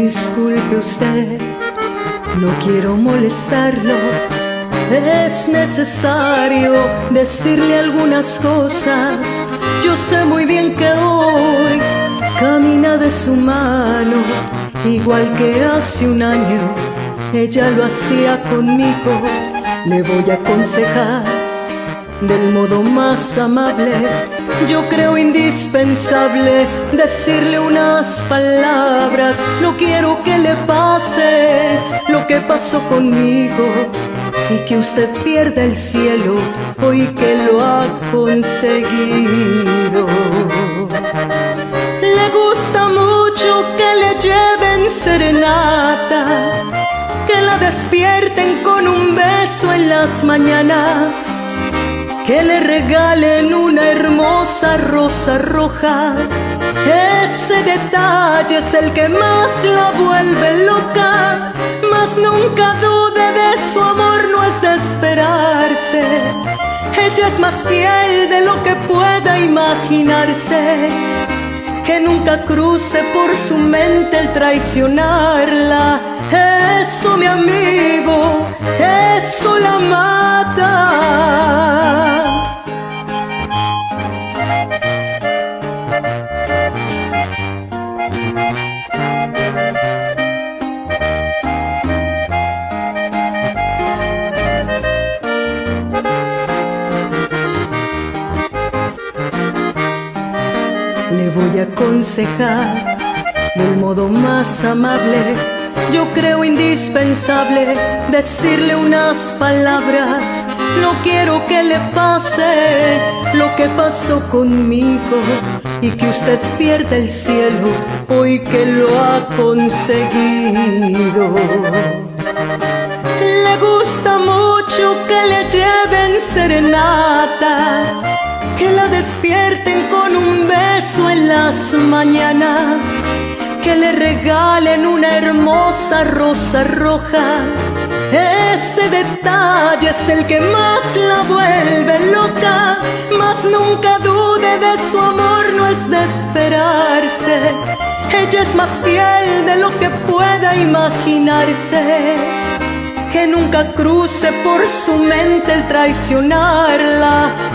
Disculpe usted, no quiero molestarlo. Es necesario decirle algunas cosas. Yo sé muy bien que hoy camina de su mano, igual que hace un año ella lo hacía conmigo. Le voy a aconsejar del modo más amable. Yo creo indispensable decirle unas palabras. No quiero que le pase lo que pasó conmigo y que usted pierda el cielo hoy que lo ha conseguido. Le gusta mucho que le lleven serenata, que la despierten con un beso en las mañanas, que le regalen una hermosa rosa roja. Ese detalle es el que más la vuelve loca. Mas nunca dude de su amor, no es de esperarse. Ella es más fiel de lo que pueda imaginarse. Que nunca cruce por su mente el traicionarla. Eso, mi amigo, eso la mata. Le voy a aconsejar del modo más amable. Yo creo indispensable decirle unas palabras. No quiero que le pase lo que pasó conmigo y que usted pierda el cielo hoy que lo ha conseguido. Le gusta mucho que le lleven serenata, que la despierten con un beso en las mañanas, que le regalen una hermosa rosa roja. Ese detalle es el que más la vuelve loca. Mas nunca dude de su amor, no es de esperarse. Ella es más fiel de lo que pueda imaginarse. Que nunca cruce por su mente el traicionarla.